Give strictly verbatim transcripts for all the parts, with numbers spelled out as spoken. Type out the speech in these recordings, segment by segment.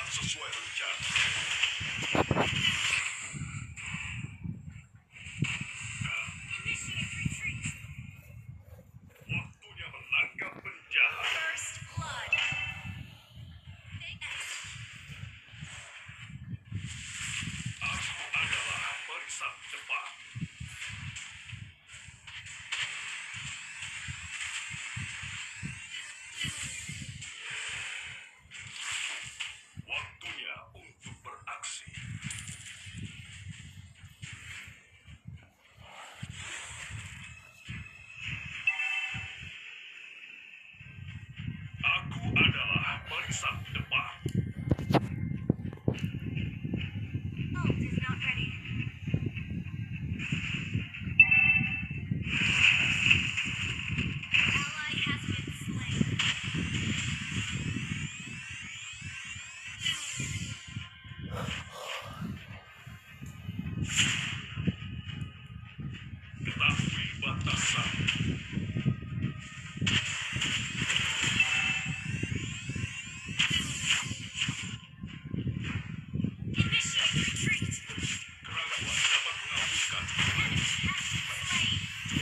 sesuai rencana. Waktunya menangkap penjahat. First blood. Aku adalah barisan depan. Waktunya untuk beraksi. Aku adalah barisan depan. Ult is not ready. Ally has been slain. Ketahui batasan. Initiate retreat. Keraguan dapat mengabulkan. Enemy has been slain.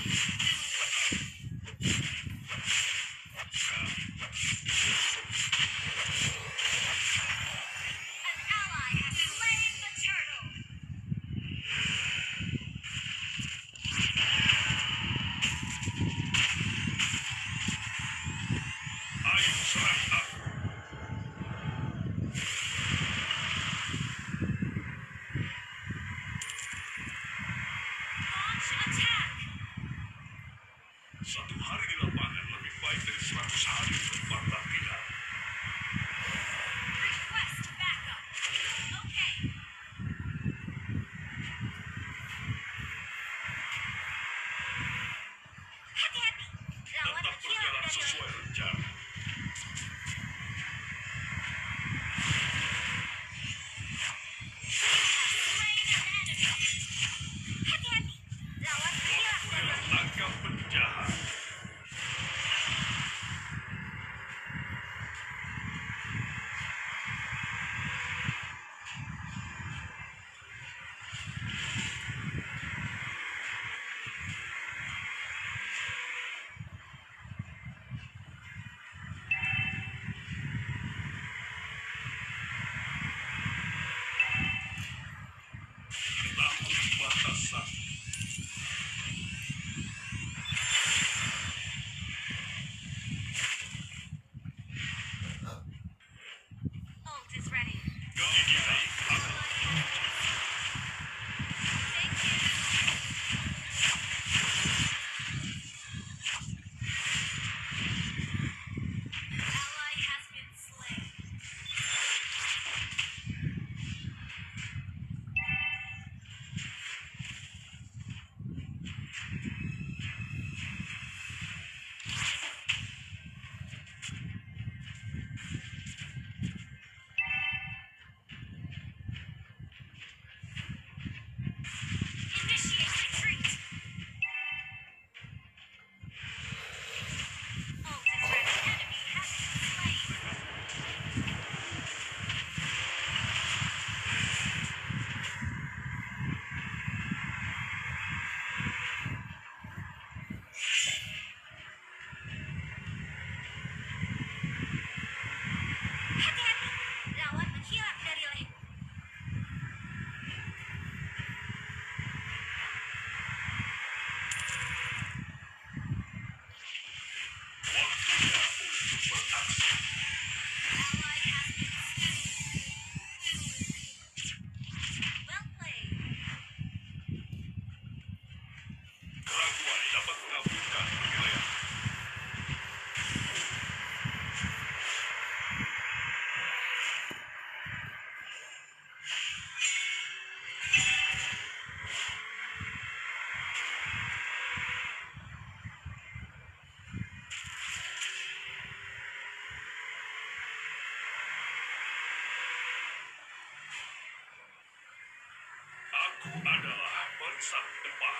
An ally has slain the turtle. Ayo serang aku. Launch attack. Satu hari di lapangan lebih baik dari seratus hari di tempat latihan. Request backup. Okay. Hati-hati. Lawan Tetap menghilang berjalan dari sesuai rencana. slain an enemy. Hati-hati. Lawan menghilang Waktunya dari menangkap penjahat. Ketahui batasan. Ult is ready. Kegigihan adalah Thank you. Ally has been slain. Initiate retreat. Ult is ready. Enemy has been slain. Hati-hati. Lawan menghilang dari leher. waktunya untuk beraksi. Ally has been slain. Well played. Keraguan dapat mengabulkan penilaian. Aku adalah barisan depan.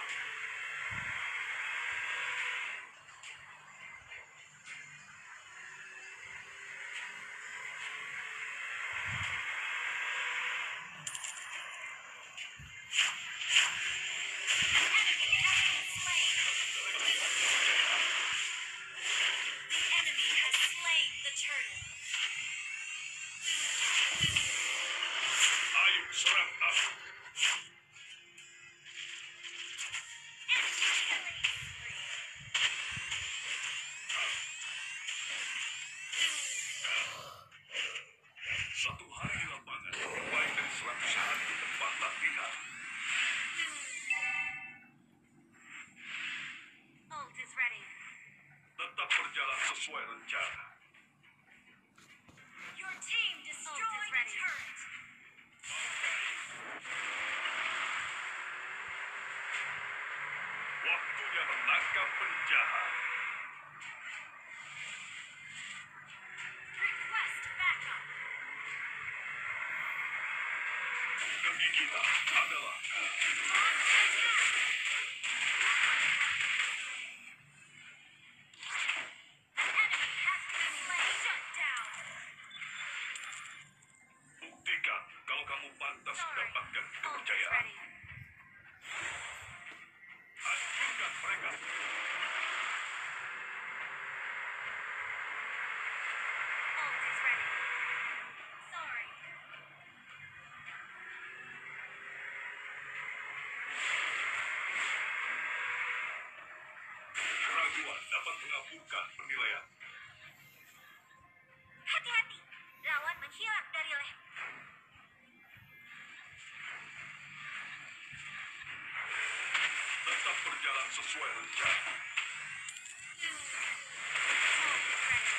sesuai rencana. Your team destroyed a turret. Waktunya menangkap penjahat. Request backup. Bagi kita adalah Launch attack. An enemy has been slain. Shut down. buktikan kalau kamu pantas Sorry. mendapatkan Ult is kepercayaan. ready. Hancurkan mereka. Ult is ready. Sorry. Keraguan dapat mengaburkan penilaian. Hati-hati. Lawan menghilang dari lem. Tetap berjalan sesuai rencana. Ult is ready.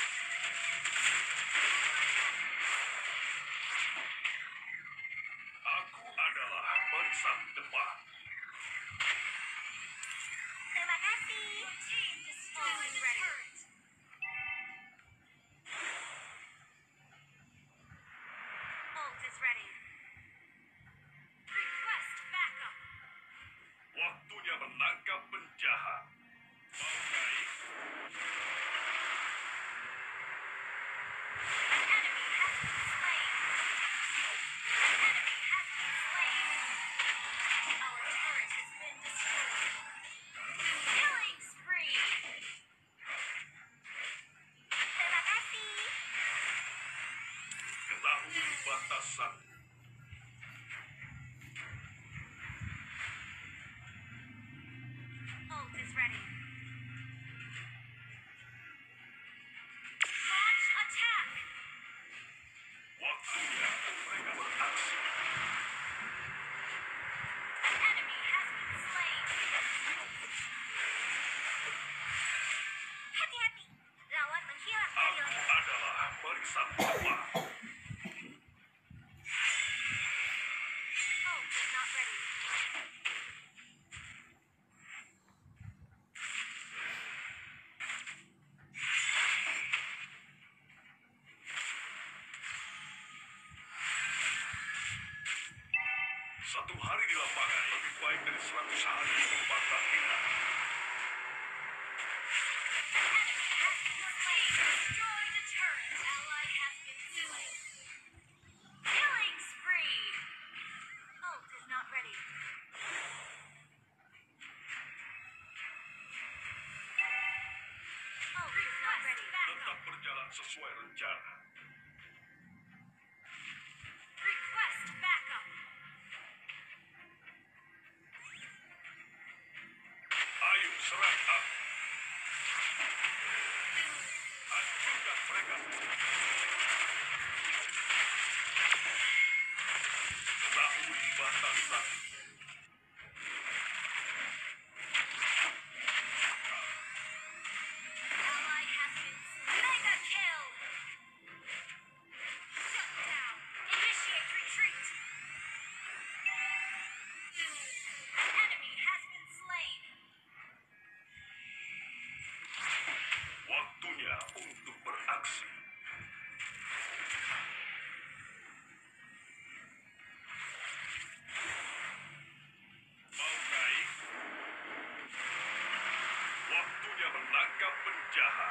Aku adalah barisan depan. Terima kasih. Your team destroyed a turret. Ult is ready. Request backup. Waktunya menangkap penjahat. Mau naik? An enemy has been slain. An enemy has been slain. Our turret has been destroyed. Killing spree. Terima kasih. Ketahui batasan. Ult is ready. Launch attack. Waktunya mereka beraksi. An enemy has been slain. Hati-hati. Lawan menghilang dari Aku lem. adalah barisan depan. Ult is not ready. Satu hari di lapangan lebih baik dari seratus hari di tempat latihan. An enemy has been slain. Destroyed a turret. Ally has been slain. Killing spree. Ult is not ready. Ult is not ready. Tetap berjalan sesuai rencana. Request backup. Ayo serang aku. Hancurkan mereka. Ketahui batasan. Ally has been slain. Mega kill. Shut down. Initiate retreat. An enemy has been slain. Waktunya untuk beraksi. Mau naik? Waktunya menangkap penjahat.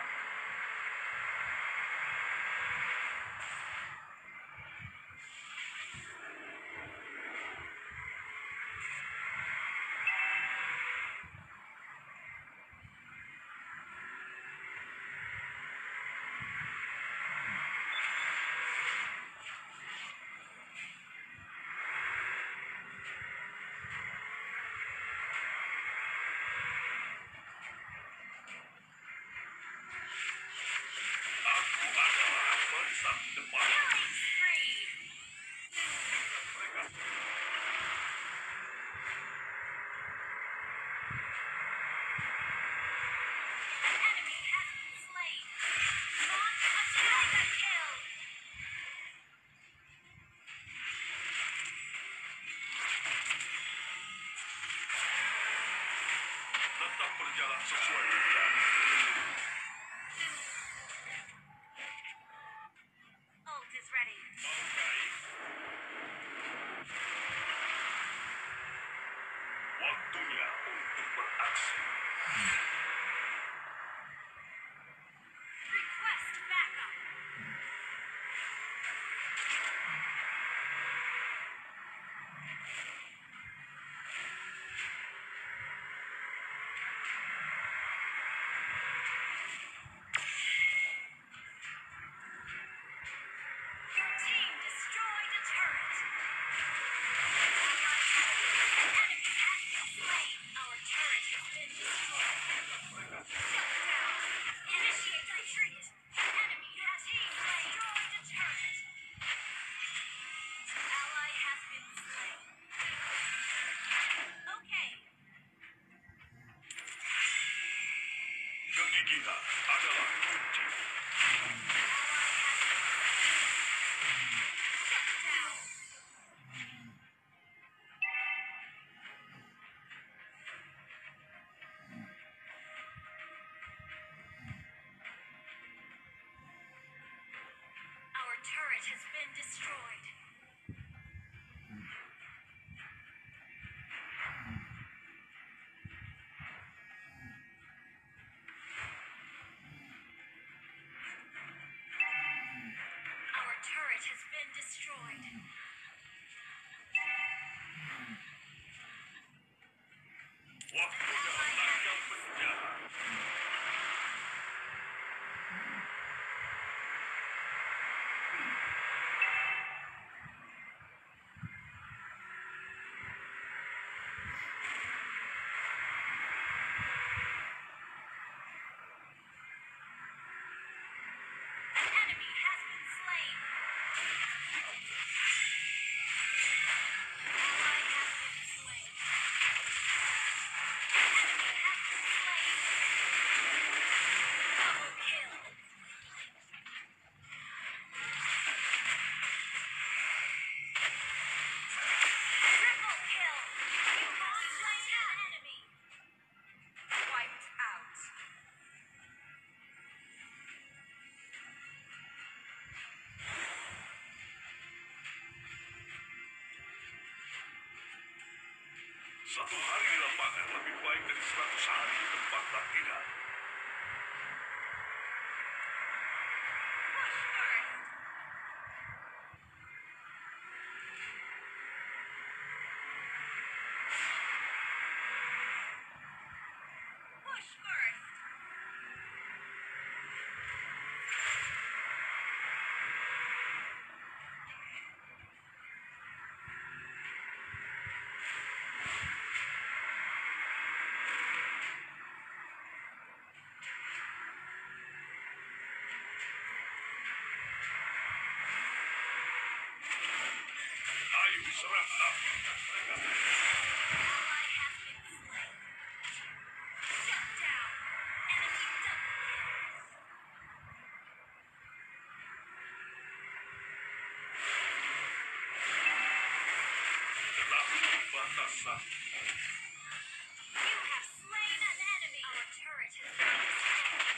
Kegigihan adalah kunci. Our turret has been destroyed. Our turret has been destroyed. Waktunya menangkap penjahat. An enemy has been slain. Ally has been slain. Enemy has been slain. Double kill. Triple kill. You have slain an enemy. Wiped out. Satu hari di lapangan lebih baik dari seratus hari di tempat latihan. Push first. Push first. Ayo serang mereka. Ally has been slain. Shut down. Enemy double kills. Ketahui batasan. You have slain an enemy. Our turret has been destroyed.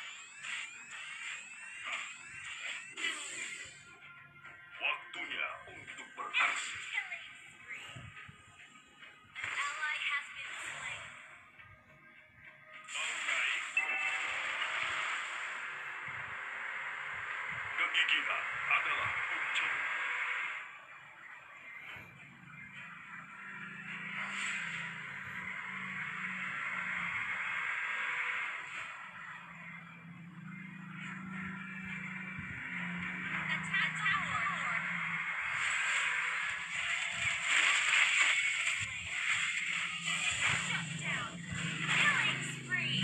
Waktunya untuk beraksi. Killing spree. An ally has been slain. Kegigihan adalah kunci. Attack tower. Shut down. Killing spree.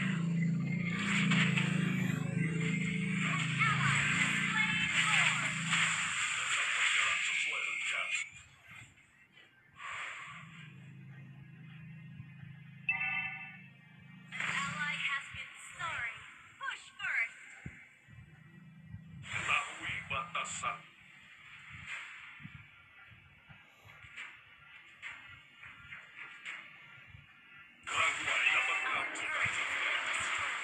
An ally has slain Lord. Tetap berjalan sesuai rencana. An ally has been sorry. Push first. Ketahui batasan. Keraguan dapat Our menggabungkan. turret has been destroyed.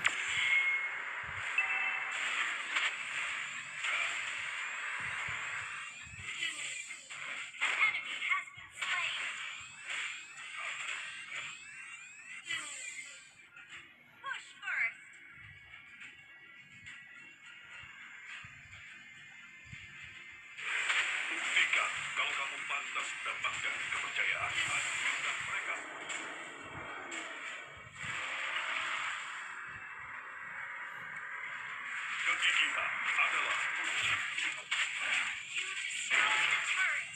An enemy has been slain. Push first. Buktikan kalau kamu pantas mendapatkan kepercayaan. Hancurkan mereka. Kegigihan adalah kunci. You destroyed the turret.